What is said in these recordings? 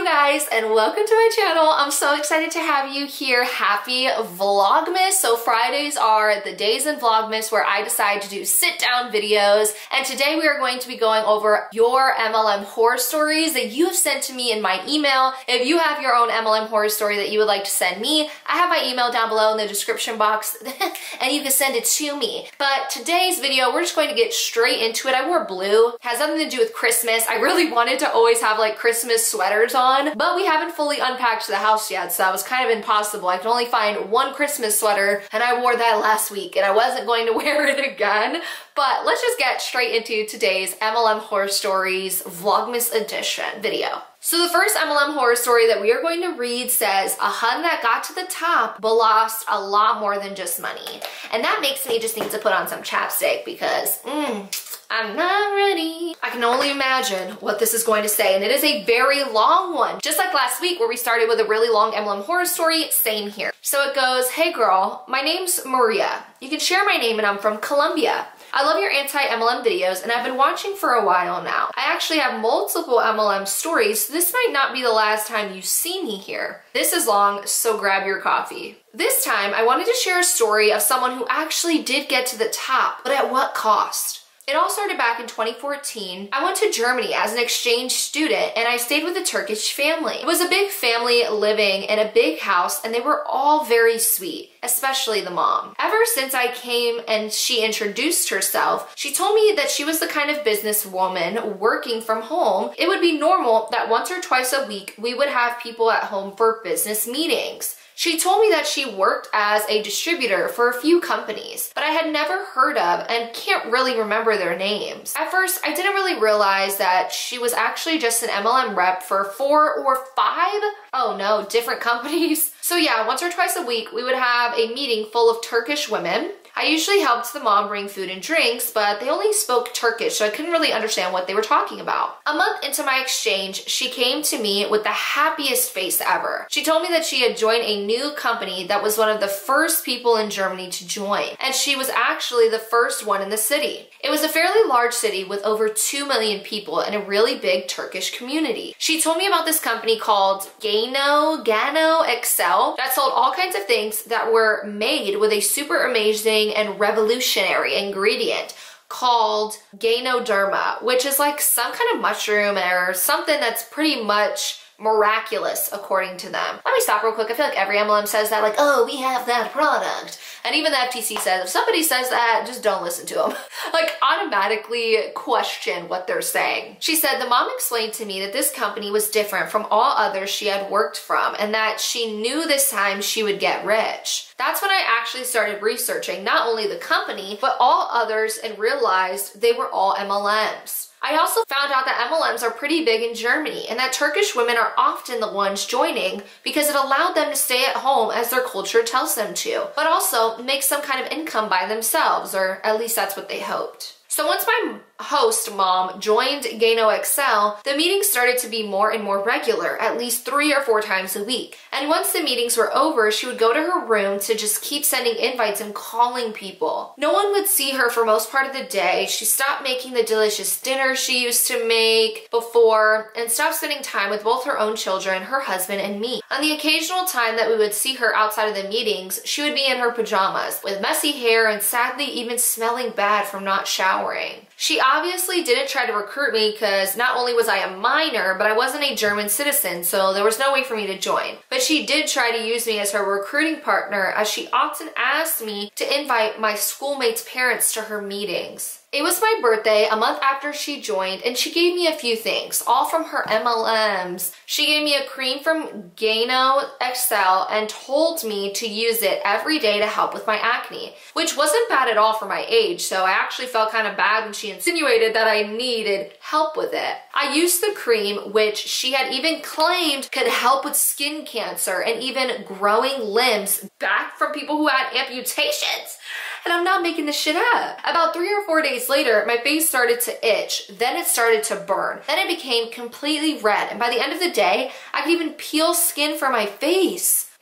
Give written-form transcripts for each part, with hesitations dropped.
guys, and welcome to my channel. I'm so excited to have you here. Happy Vlogmas. So Fridays are the days in Vlogmas where I decide to do sit down videos, and today we are going to be going over your MLM horror stories that you have sent to me in my email. If you have your own MLM horror story that you would like to send me, I have my email down below in the description box and you can send it to me. But today's video, we're just going to get straight into it. I wore blue. It has nothing to do with Christmas. I really wanted to always have like Christmas sweaters on, but we haven't fully unpacked the house yet, so that was kind of impossible. I could only find one Christmas sweater, and I wore that last week, and I wasn't going to wear it again. But let's just get straight into today's MLM Horror Stories Vlogmas Edition video. So the first MLM horror story that we are going to read says, a hun that got to the top but lost a lot more than just money. And that makes me just need to put on some chapstick because, I'm not ready. I can only imagine what this is going to say, and it is a very long one. Just like last week where we started with a really long MLM horror story, same here. So it goes, hey girl, my name's Maria. You can share my name and I'm from Colombia. I love your anti-MLM videos and I've been watching for a while now. I actually have multiple MLM stories, so this might not be the last time you see me here. This is long, so grab your coffee. This time, I wanted to share a story of someone who actually did get to the top, but at what cost? It all started back in 2014. I went to Germany as an exchange student and I stayed with a Turkish family. It was a big family living in a big house and they were all very sweet, especially the mom. Ever since I came and she introduced herself, she told me that she was the kind of businesswoman working from home. It would be normal that once or twice a week we would have people at home for business meetings. She told me that she worked as a distributor for a few companies, but I had never heard of and can't really remember their names. At first, I didn't really realize that she was actually just an MLM rep for 4 or 5, oh no, different companies. So yeah, once or twice a week, we would have a meeting full of Turkish women. I usually helped the mom bring food and drinks, but they only spoke Turkish, so I couldn't really understand what they were talking about. A month into my exchange, she came to me with the happiest face ever. She told me that she had joined a new company that was one of the first people in Germany to join, and she was actually the first one in the city. It was a fairly large city with over 2 million people and a really big Turkish community. She told me about this company called XOXO that sold all kinds of things that were made with a super amazing and revolutionary ingredient called Ganoderma, which is like some kind of mushroom or something that's pretty much miraculous according to them. Let me stop real quick. I feel like every MLM says that, like, oh, we have that product. And even the FTC says, if somebody says that, just don't listen to them. Like, automatically question what they're saying. She said the mom explained to me that this company was different from all others she had worked from and that she knew this time she would get rich. That's when I actually started researching not only the company, but all others and realized they were all MLMs. I also found out that MLMs are pretty big in Germany and that Turkish women are often the ones joining because it allowed them to stay at home as their culture tells them to, but also make some kind of income by themselves, or at least that's what they hoped. So once my host mom joined XOXO, the meetings started to be more and more regular, at least 3 or 4 times a week. And once the meetings were over, she would go to her room to just keep sending invites and calling people. No one would see her for most part of the day. She stopped making the delicious dinner she used to make before and stopped spending time with both her own children, her husband, and me. On the occasional time that we would see her outside of the meetings, she would be in her pajamas with messy hair and sadly even smelling bad from not showering. She obviously didn't try to recruit me because not only was I a minor, but I wasn't a German citizen, so there was no way for me to join. But she did try to use me as her recruiting partner, as she often asked me to invite my schoolmates' parents to her meetings. It was my birthday a month after she joined, and she gave me a few things, all from her MLMs. She gave me a cream from XOXO and told me to use it every day to help with my acne, which wasn't bad at all for my age, so I actually felt kind of bad when she insinuated that I needed help with it. I used the cream, which she had even claimed could help with skin cancer and even growing limbs back from people who had amputations. And I'm not making this shit up. About 3 or 4 days later, my face started to itch. Then it started to burn. Then it became completely red. And by the end of the day, I could even peel skin from my face.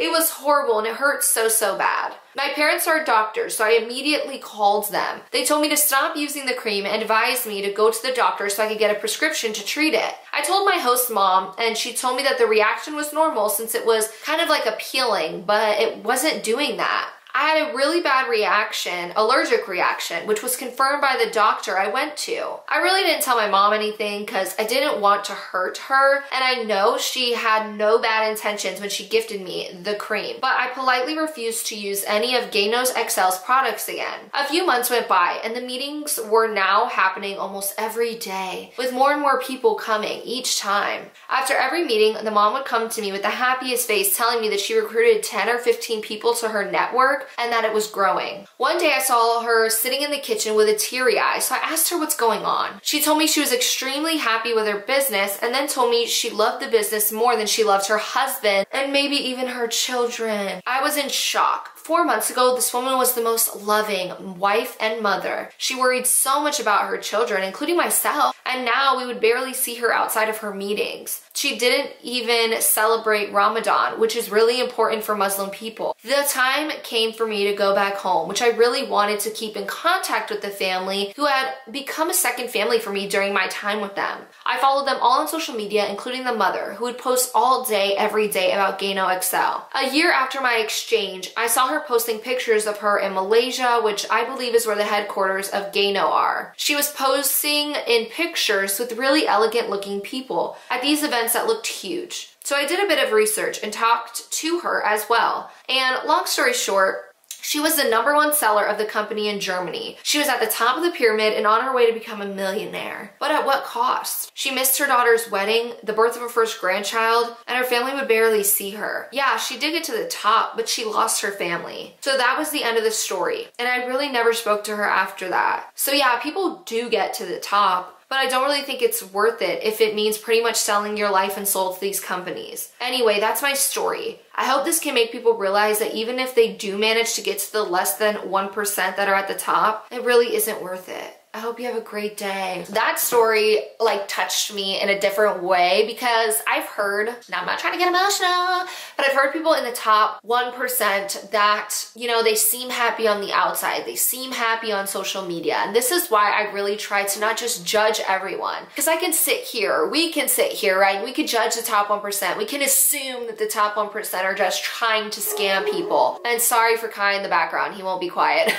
It was horrible and it hurt so, so bad. My parents are doctors, so I immediately called them. They told me to stop using the cream and advised me to go to the doctor so I could get a prescription to treat it. I told my host mom, and she told me that the reaction was normal since it was kind of like a peeling, but it wasn't doing that. I had a really bad reaction, allergic reaction, which was confirmed by the doctor I went to. I really didn't tell my mom anything because I didn't want to hurt her, and I know she had no bad intentions when she gifted me the cream, but I politely refused to use any of Gaino's XL's products again. A few months went by, and the meetings were now happening almost every day, with more and more people coming each time. After every meeting, the mom would come to me with the happiest face telling me that she recruited 10 or 15 people to her network and that it was growing. One day I saw her sitting in the kitchen with a teary eye, so I asked her what's going on. She told me she was extremely happy with her business and then told me she loved the business more than she loved her husband and maybe even her children. I was in shock. 4 months ago, this woman was the most loving wife and mother. She worried so much about her children, including myself, and now we would barely see her outside of her meetings. She didn't even celebrate Ramadan, which is really important for Muslim people. The time came for me to go back home, which I really wanted to keep in contact with the family who had become a second family for me during my time with them. I followed them all on social media, including the mother, who would post all day, every day about Gaino XL. A year after my exchange, I saw her posting pictures of her in Malaysia, which I believe is where the headquarters of Gaino are. She was posing in pictures with really elegant looking people at these events that looked huge. So I did a bit of research and talked to her as well. And long story short, she was the #1 seller of the company in Germany. She was at the top of the pyramid and on her way to become a millionaire. But at what cost? She missed her daughter's wedding, the birth of her first grandchild, and her family would barely see her. Yeah, she did get to the top, but she lost her family. So that was the end of the story. And I really never spoke to her after that. So yeah, people do get to the top, but I don't really think it's worth it if it means pretty much selling your life and soul to these companies. Anyway, that's my story. I hope this can make people realize that even if they do manage to get to the less than 1% that are at the top, it really isn't worth it. I hope you have a great day. That story like touched me in a different way because I've heard, now I'm not trying to get emotional, but I've heard people in the top 1% that, you know, they seem happy on the outside. They seem happy on social media. And this is why I really try to not just judge everyone. Because I can sit here, we can sit here, right? We could judge the top 1%. We can assume that the top 1% are just trying to scam people. And sorry for Kai in the background, he won't be quiet.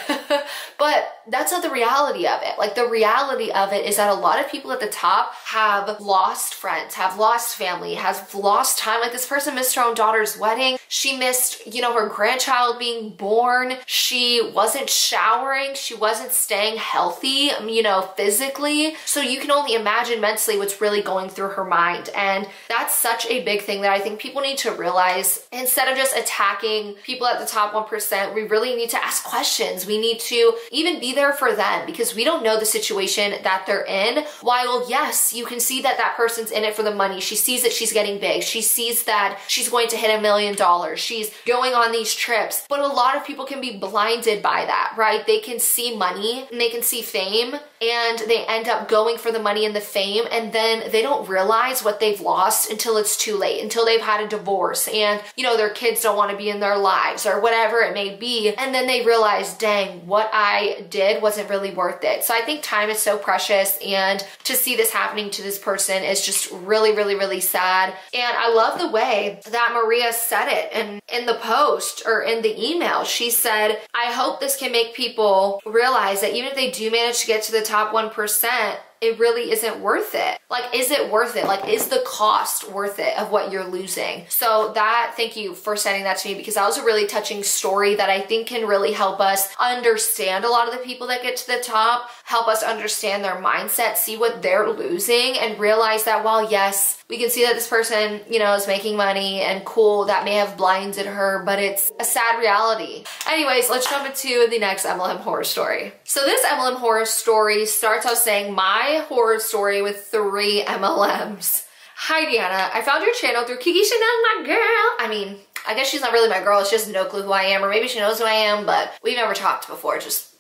But that's not the reality of it. Like the reality of it is that a lot of people at the top have lost friends, have lost family, have lost time. Like this person missed her own daughter's wedding. She missed, you know, her grandchild being born. She wasn't showering. She wasn't staying healthy, you know, physically. So you can only imagine mentally what's really going through her mind. And that's such a big thing that I think people need to realize. Instead of just attacking people at the top 1%, we really need to ask questions. We need to even be there for them because we don't know the situation that they're in. While yes, you can see that that person's in it for the money. She sees that she's getting big. She sees that she's going to hit $1 million. She's going on these trips. But a lot of people can be blinded by that, right? They can see money and they can see fame and they end up going for the money and the fame, and then they don't realize what they've lost until it's too late, until they've had a divorce and, you know, their kids don't want to be in their lives or whatever it may be. And then they realize, dang, what I did wasn't really worth it. So I think time is so precious, and to see this happening to this person is just really, really, really sad. And I love the way that Maria said it and in the post or in the email. She said, I hope this can make people realize that even if they do manage to get to the top 1%, it really isn't worth it. Like, is it worth it? Like, is the cost worth it of what you're losing? So that, thank you for sending that to me, because that was a really touching story that I think can really help us understand a lot of the people that get to the top, help us understand their mindset, see what they're losing, and realize that while yes, we can see that this person, you know, is making money and cool, that may have blinded her, but it's a sad reality. Anyways, let's jump into the next MLM horror story. So this MLM horror story starts out saying, my horror story with 3 MLMs. Hi Deanna, I found your channel through Kiki Chanel, my girl. I mean, I guess she's not really my girl, she has no clue who I am, or maybe she knows who I am, but we've never talked before, just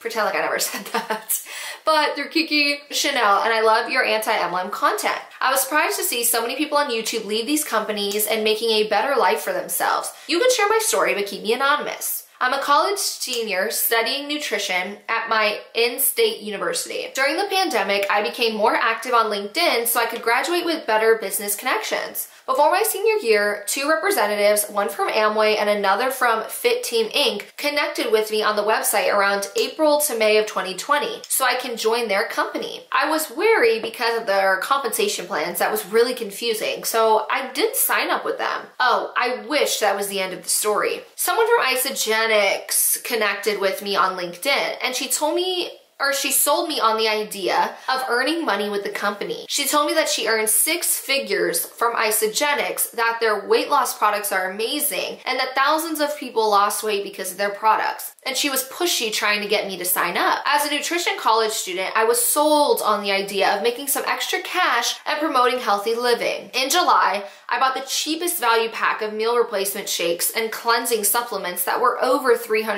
Pretend like I never said that. But through Kiki Chanel, and I love your anti-MLM content. I was surprised to see so many people on YouTube leave these companies and making a better life for themselves. You can share my story, but keep me anonymous. I'm a college senior studying nutrition at my in-state university. During the pandemic, I became more active on LinkedIn so I could graduate with better business connections. Before my senior year, 2 representatives, one from Amway and another from Fit Team Inc., connected with me on the website around April to May of 2020 so I can join their company. I was wary because of their compensation plans. That was really confusing, so I did sign up with them. Oh, I wish that was the end of the story. Someone from Isagenix connected with me on LinkedIn, and she sold me on the idea of earning money with the company. She told me that she earned 6 figures from Isagenix, that their weight loss products are amazing, and that thousands of people lost weight because of their products. And she was pushy trying to get me to sign up. As a nutrition college student, I was sold on the idea of making some extra cash and promoting healthy living. In July, I bought the cheapest value pack of meal replacement shakes and cleansing supplements that were over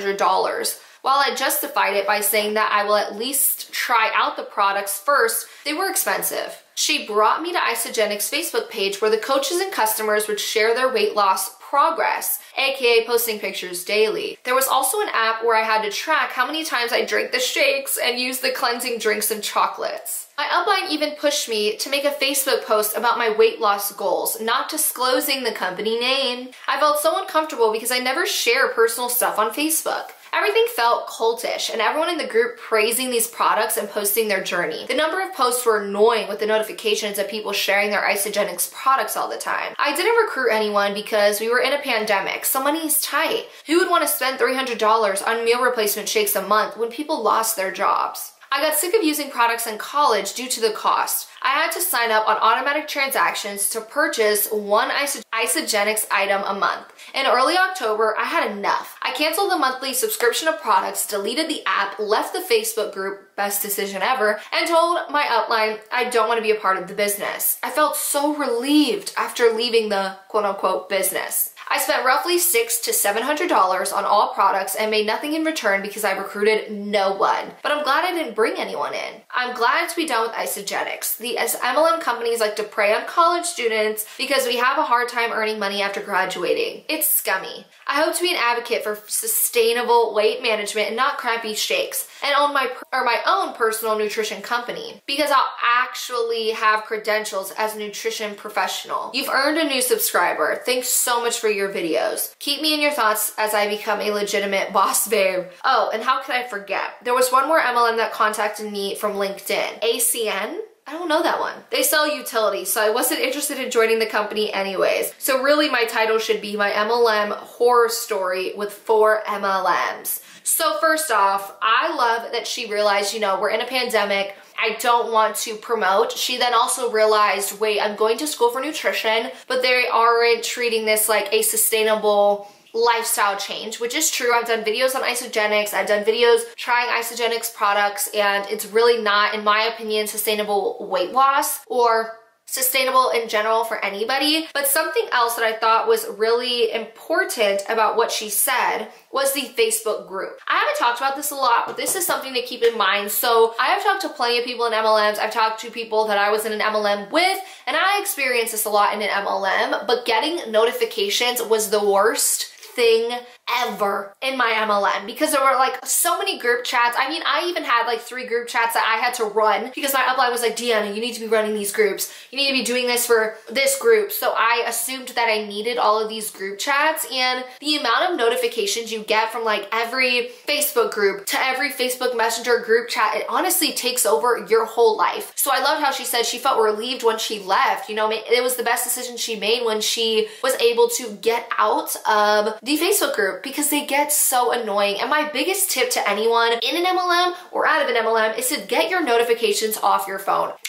$300. While I justified it by saying that I will at least try out the products first, they were expensive. She brought me to Isagenix Facebook page where the coaches and customers would share their weight loss progress, aka posting pictures daily. There was also an app where I had to track how many times I drank the shakes and used the cleansing drinks and chocolates. My upline even pushed me to make a Facebook post about my weight loss goals, not disclosing the company name. I felt so uncomfortable because I never share personal stuff on Facebook. Everything felt cultish, and everyone in the group praising these products and posting their journey. The number of posts were annoying with the notifications of people sharing their Isagenix products all the time. I didn't recruit anyone because we were in a pandemic, so money is tight. Who would want to spend $300 on meal replacement shakes a month when people lost their jobs? I got sick of using products in college due to the cost. I had to sign up on automatic transactions to purchase one Isagenix item a month. In early October, I had enough. I canceled the monthly subscription of products, deleted the app, left the Facebook group, best decision ever, and told my upline I don't want to be a part of the business. I felt so relieved after leaving the quote-unquote business. I spent roughly $600 to $700 on all products and made nothing in return because I recruited no one. But I'm glad I didn't bring anyone in. I'm glad to be done with Isagenix. The MLM companies like to prey on college students because we have a hard time earning money after graduating. It's scummy. I hope to be an advocate for sustainable weight management and not crappy shakes, and own my own personal nutrition company because I'll actually have credentials as a nutrition professional. You've earned a new subscriber. Thanks so much for your videos. Keep me in your thoughts as I become a legitimate boss babe. Oh, and how could I forget? There was one more MLM that contacted me from LinkedIn. ACN? I don't know that one. They sell utilities, so I wasn't interested in joining the company anyways. So really my title should be my MLM horror story with 4 MLMs. So first off, I love that she realized, we're in a pandemic. I don't want to promote. She then also realized, wait, I'm going to school for nutrition, but they aren't treating this like a sustainable lifestyle change, which is true. I've done videos on Isagenix. I've done videos trying Isagenix products, and it's really not, in my opinion, sustainable weight loss or sustainable in general for anybody. But something else that I thought was really important about what she said was the Facebook group. I haven't talked about this a lot, but this is something to keep in mind. So I have talked to plenty of people in MLMs. I've talked to people that I was in an MLM with, and I experienced this a lot in an MLM, but getting notifications was the worst thing ever in my MLM because there were like so many group chats. I mean, I even had like 3 group chats that I had to run because my upline was like, Deanna, you need to be running these groups. You need to be doing this for this group. So I assumed that I needed all of these group chats, and the amount of notifications you get from like every Facebook group to every Facebook Messenger group chat, it honestly takes over your whole life. So I loved how she said she felt relieved when she left. It was the best decision she made when she was able to get out of the Facebook group because they get so annoying. And my biggest tip to anyone in an MLM or out of an MLM is to get your notifications off your phone.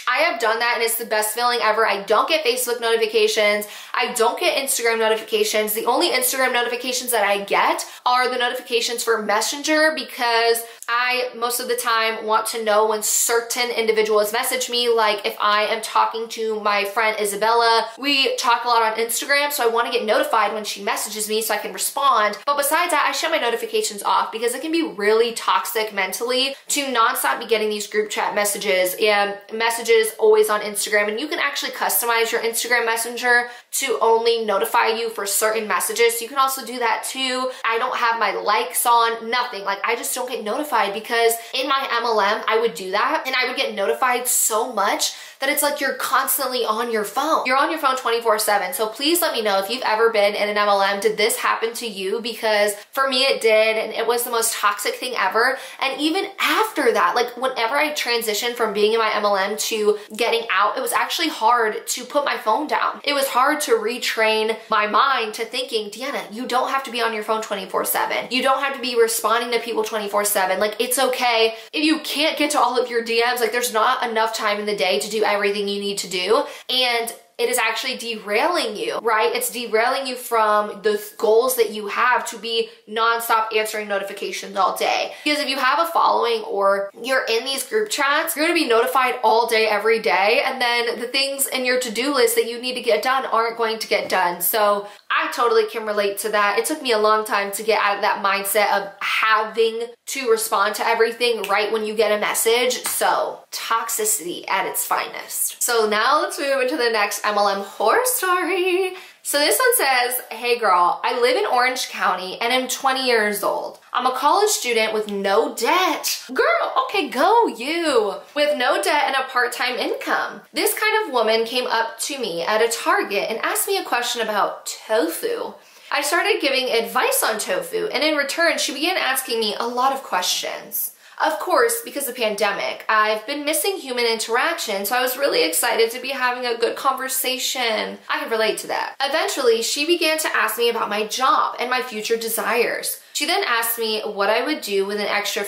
I have done that and it's the best feeling ever. I don't get Facebook notifications. I don't get Instagram notifications. The only Instagram notifications that I get are the notifications for Messenger, because I most of the time want to know when certain individuals message me. Like if I am talking to my friend Isabella, we talk a lot on Instagram, so I want to get notified when she messages me so I can respond. But besides that, I shut my notifications off because it can be really toxic mentally to nonstop be getting these group chat messages and messages always on Instagram. And you can actually customize your Instagram Messenger to only notify you for certain messages. So you can also do that too. I don't have my likes on, nothing. Like I just don't get notified, because in my MLM, I would do that and I would get notified so much that it's like you're constantly on your phone. You're on your phone 24/7. So please let me know if you've ever been in an MLM. Did this happen to you? Because for me it did, and it was the most toxic thing ever. And even after that, like whenever I transitioned from being in my MLM to getting out, it was actually hard to put my phone down. It was hard to retrain my mind to thinking, Deanna, you don't have to be on your phone 24/7. You don't have to be responding to people 24/7. Like it's okay if you can't get to all of your DMs. Like there's not enough time in the day to do everything you need to do, and it is actually derailing you, right? It's derailing you from the goals that you have to be nonstop answering notifications all day. Because if you have a following or you're in these group chats, you're gonna be notified all day, every day, and then the things in your to-do list that you need to get done aren't going to get done. So I totally can relate to that. It took me a long time to get out of that mindset of having to respond to everything right when you get a message. So toxicity at its finest. So now let's move into the next MLM horror story. So this one says, hey girl, I live in Orange County and am 20 years old. I'm a college student with no debt. Girl, okay, go you. With no debt and a part-time income. This kind of woman came up to me at a Target and asked me a question about tofu. I started giving advice on tofu, and in return, she began asking me a lot of questions. Of course, because of the pandemic, I've been missing human interaction, so I was really excited to be having a good conversation. I can relate to that. Eventually, she began to ask me about my job and my future desires. She then asked me what I would do with an extra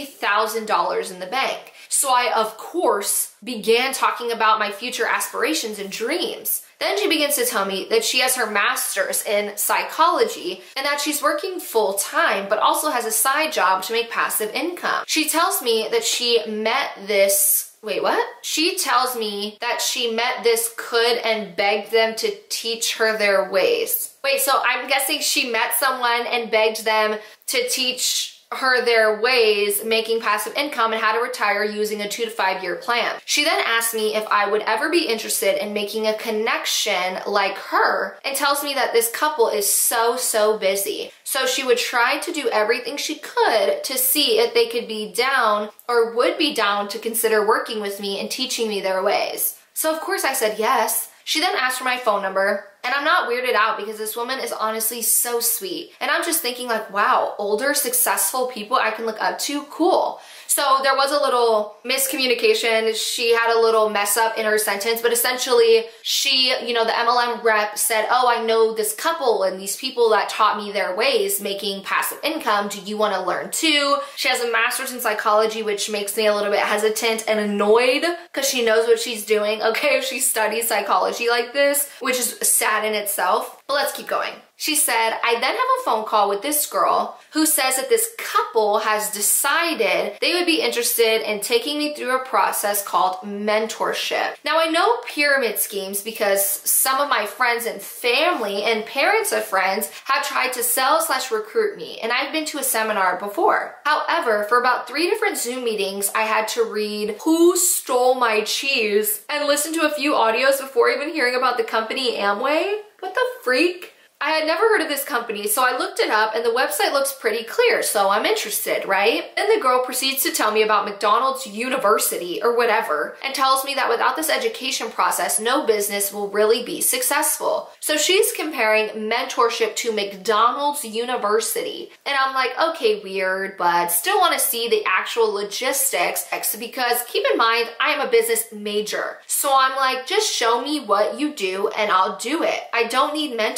$50,000 in the bank. So I, of course, began talking about my future aspirations and dreams. Then she begins to tell me that she has her master's in psychology and that she's working full-time but also has a side job to make passive income. She tells me that she met this She tells me that she met this kid and begged them to teach her their ways. Wait, so I'm guessing she met someone and begged them to teach her their ways, making passive income and how to retire using a 2 to 5 year plan. She then asked me if I would ever be interested in making a connection like her, and tells me that this couple is so busy. So she would try to do everything she could to see if they could be down or would be down to consider working with me and teaching me their ways. So of course I said yes. She then asked for my phone number, and I'm not weirded out because this woman is honestly so sweet. And I'm just thinking like, wow, older, successful people I can look up to, cool. So there was a little miscommunication. She had a little mess up in her sentence, but essentially she, the MLM rep said, oh, I know this couple and these people that taught me their ways making passive income. Do you want to learn too? She has a master's in psychology, which makes me a little bit hesitant and annoyed because she knows what she's doing. Okay, if she studies psychology like this, which is sad in itself, but let's keep going. She said, I then have a phone call with this girl who says that this couple has decided they would be interested in taking me through a process called mentorship. Now I know pyramid schemes because some of my friends and family and parents of friends have tried to sell/recruit me, and I've been to a seminar before. However, for about 3 different Zoom meetings, I had to read Who Stole My Cheese and listen to a few audios before even hearing about the company Amway. What the freak? I had never heard of this company, so I looked it up and the website looks pretty clear, so I'm interested, right? Then the girl proceeds to tell me about McDonald's University or whatever, and tells me that without this education process, no business will really be successful. So she's comparing mentorship to McDonald's University. And I'm like, okay, weird, but still want to see the actual logistics, because keep in mind, I am a business major. So I'm like, just show me what you do and I'll do it. I don't need mentorship.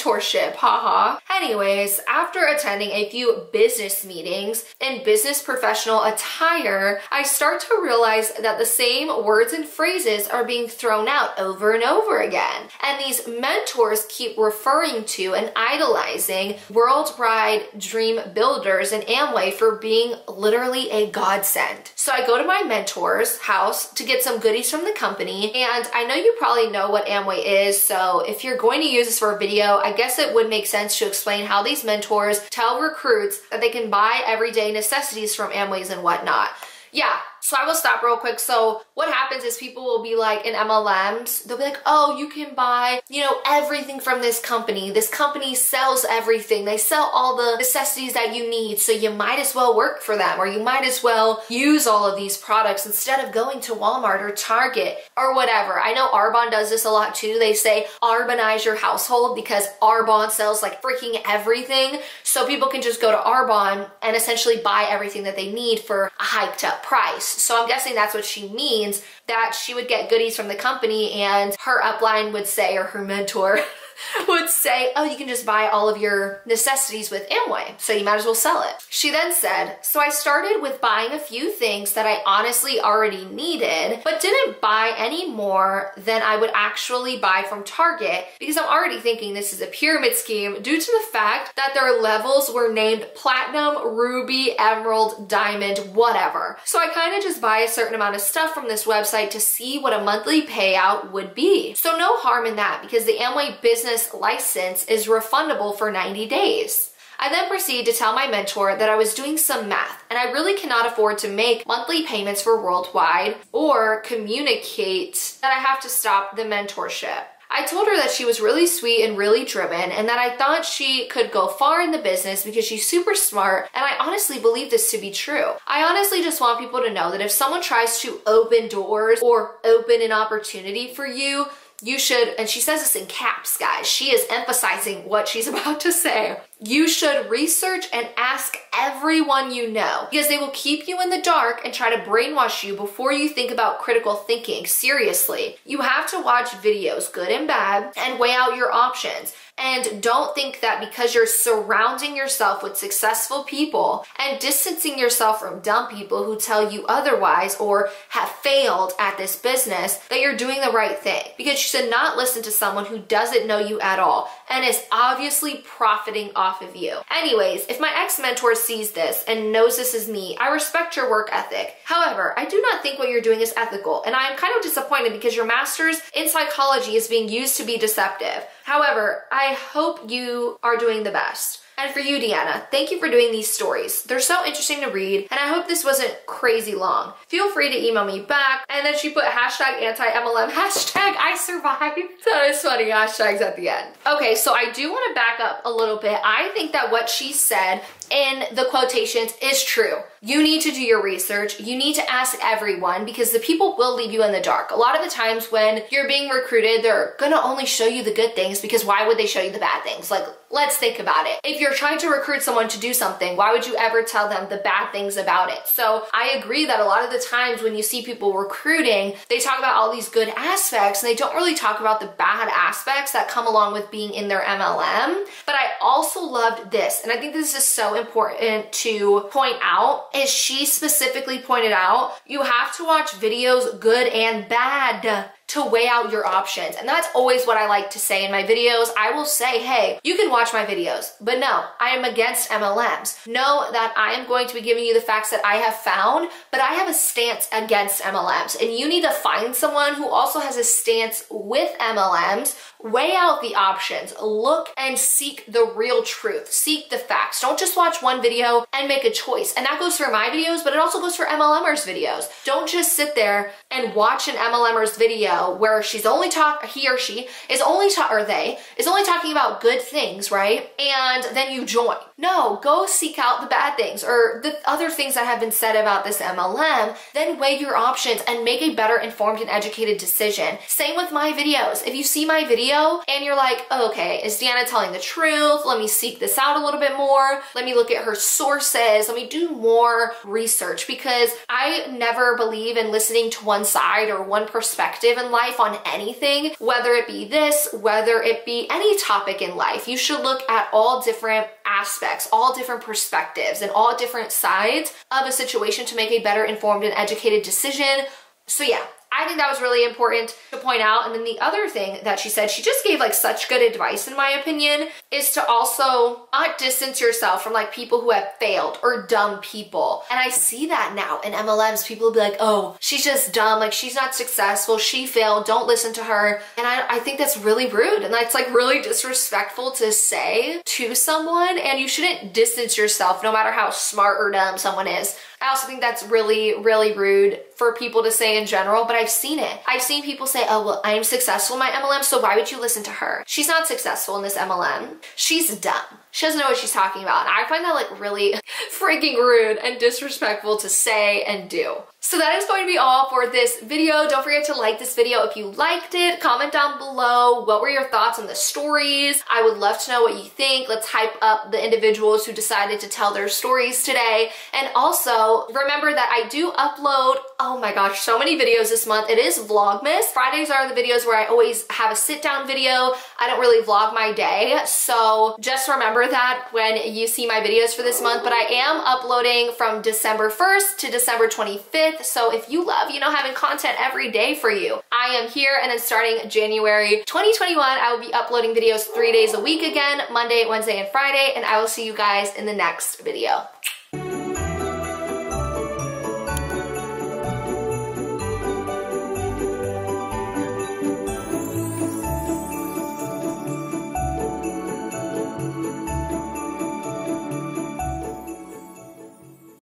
relationship, haha. Anyways, after attending a few business meetings in business professional attire, I start to realize that the same words and phrases are being thrown out over and over again. And these mentors keep referring to and idolizing worldwide dream builders and Amway for being literally a godsend. So I go to my mentor's house to get some goodies from the company, and I know you probably know what Amway is, so if you're going to use this for a video, I guess it would make sense to explain how these mentors tell recruits that they can buy everyday necessities from Amways and whatnot. Yeah, so I will stop real quick. So what happens is people will be like in MLMs, they'll be like, oh, you can buy, you know, everything from this company. This company sells everything. They sell all the necessities that you need. So you might as well work for them, or you might as well use all of these products instead of going to Walmart or Target or whatever. I know Arbonne does this a lot too. They say Arbonize your household because Arbonne sells like freaking everything. So people can just go to Arbonne and essentially buy everything that they need for a hiked up price. So I'm guessing that's what she means, that she would get goodies from the company and her upline would say, or her mentor would say, oh, you can just buy all of your necessities with Amway, so you might as well sell it. She then said, so I started with buying a few things that I honestly already needed, but didn't buy any more than I would actually buy from Target because I'm already thinking this is a pyramid scheme due to the fact that their levels were named platinum, ruby, emerald, diamond, whatever. So I kind of just buy a certain amount of stuff from this website to see what a monthly payout would be. So no harm in that because the Amway business license is refundable for 90 days. I then proceed to tell my mentor that I was doing some math and I really cannot afford to make monthly payments for Worldwide or communicate that I have to stop the mentorship. I told her that she was really sweet and really driven and that I thought she could go far in the business because she's super smart, and I honestly believe this to be true. I honestly just want people to know that if someone tries to open doors or open an opportunity for you, you should, and she says this in caps, guys, she is emphasizing what she's about to say. You should research and ask everyone you know because they will keep you in the dark and try to brainwash you before you think about critical thinking. Seriously, you have to watch videos, good and bad, and weigh out your options. And don't think that because you're surrounding yourself with successful people and distancing yourself from dumb people who tell you otherwise or have failed at this business that you're doing the right thing. Because you should not listen to someone who doesn't know you at all and is obviously profiting off of you. Anyways, if my ex-mentor sees this and knows this is me, I respect your work ethic. However, I do not think what you're doing is ethical, and I am kind of disappointed because your master's in psychology is being used to be deceptive. However, I hope you are doing the best. And for you, Deanna, thank you for doing these stories. They're so interesting to read, and I hope this wasn't crazy long. Feel free to email me back. And then she put hashtag anti-MLM, hashtag I survived. That is funny, hashtags at the end. Okay, so I do want to back up a little bit. I think that what she said in the quotations is true. You need to do your research. You need to ask everyone because the people will leave you in the dark. A lot of the times when you're being recruited, they're gonna only show you the good things because why would they show you the bad things? Like, let's think about it. If you're trying to recruit someone to do something, why would you ever tell them the bad things about it? So I agree that a lot of the times when you see people recruiting, they talk about all these good aspects and they don't really talk about the bad aspects that come along with being in their MLM. But I also loved this, and I think this is so important to point out, is she specifically pointed out, you have to watch videos good and bad to weigh out your options. And that's always what I like to say in my videos. I will say, hey, you can watch my videos, but no, I am against MLMs. Know that I am going to be giving you the facts that I have found, but I have a stance against MLMs, and you need to find someone who also has a stance with MLMs. Weigh out the options, look and seek the real truth, seek the facts. Don't just watch one video and make a choice. And that goes for my videos, but it also goes for MLMers videos. Don't just sit there and watch an MLMer's video where he or she is only talking about good things, right? And then you join. No, go seek out the bad things or the other things that have been said about this MLM, then weigh your options and make a better informed and educated decision. Same with my videos. If you see my video and you're like, oh, okay, is Deanna telling the truth? Let me seek this out a little bit more. Let me look at her sources, let me do more research, because I never believe in listening to one side or one perspective in life on anything, whether it be this, whether it be any topic in life. You should look at all different aspects, all different perspectives, and all different sides of a situation to make a better informed and educated decision. So yeah, I think that was really important to point out. And then the other thing that she said, she just gave like such good advice in my opinion, is to also not distance yourself from like people who have failed or dumb people. And I see that now in MLMs. People will be like, oh, she's just dumb, like she's not successful, she failed, don't listen to her. And I think that's really rude, and that's like really disrespectful to say to someone, and you shouldn't distance yourself no matter how smart or dumb someone is. I also think that's really, really rude for people to say in general, but I've seen it. I've seen people say, oh, well, I'm successful in my MLM, so why would you listen to her? She's not successful in this MLM. She's dumb. She doesn't know what she's talking about. And I find that like really freaking rude and disrespectful to say and do. So that is going to be all for this video. Don't forget to like this video if you liked it. Comment down below, what were your thoughts on the stories? I would love to know what you think. Let's hype up the individuals who decided to tell their stories today. And also remember that I do upload, oh my gosh, so many videos this month. It is Vlogmas. Fridays are the videos where I always have a sit down video. I don't really vlog my day. So just remember that when you see my videos for this month, but I am uploading from December 1st to December 25th. So if you love, you know, having content every day for you, I am here. And then starting January 2021, I will be uploading videos 3 days a week again, Monday, Wednesday, and Friday. And I will see you guys in the next video.